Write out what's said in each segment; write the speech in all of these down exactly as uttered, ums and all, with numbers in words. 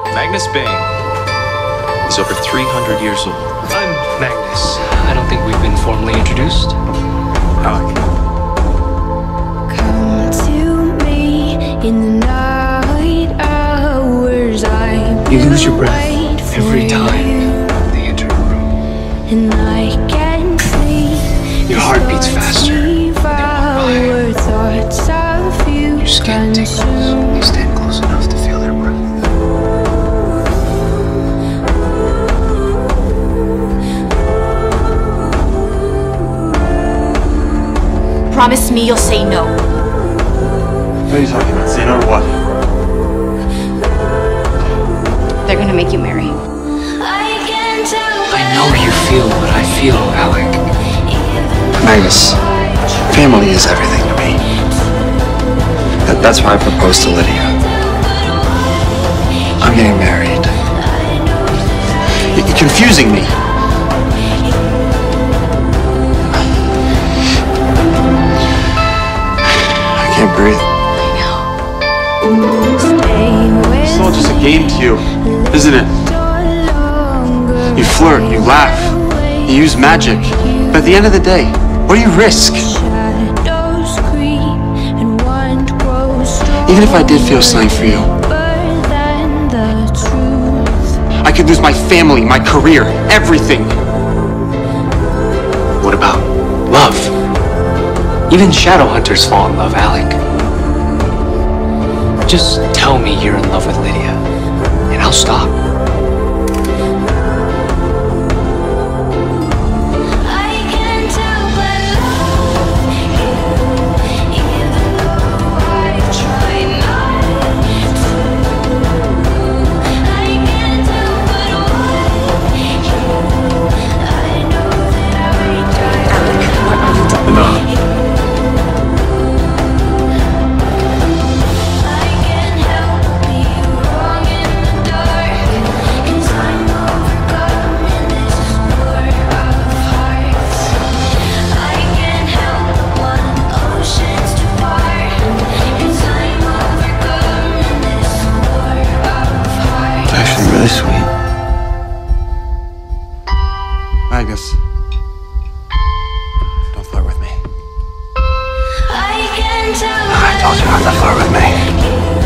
Magnus Bane. He's over three hundred years old. I'm Magnus. I don't think we've been formally introduced. Alec. Come to me in the night hours. I You lose your breath every time they enter a room. And I can see your heart beats faster when they walk by. Your skin tingles. You stand close enough to feel their breath. Promise me you'll say no. What are you talking about? Say no or what? They're gonna make you marry. I know you feel what I feel, Alec. Magnus, family is everything to me. That, that's why I proposed to Lydia. I'm getting married. You're confusing me. I can't breathe. It's all just a game to you, isn't it? You flirt, you laugh, you use magic. But at the end of the day, what do you risk? Even if I did feel something for you, I could lose my family, my career, everything. What about love? Even Shadowhunters fall in love, Alec. Just tell me you're in love with Lydia, and I'll stop. Really sweet. Magnus, don't flirt with me. I told you not to flirt with me.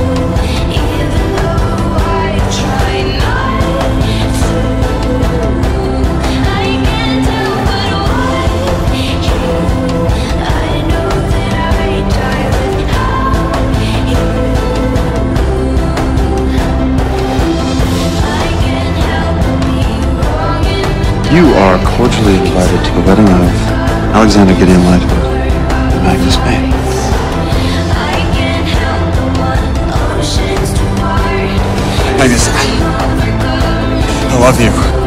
You are cordially invited to the wedding of Alexander Gideon Lighwood and Magnus Bane. Magnus, I love you.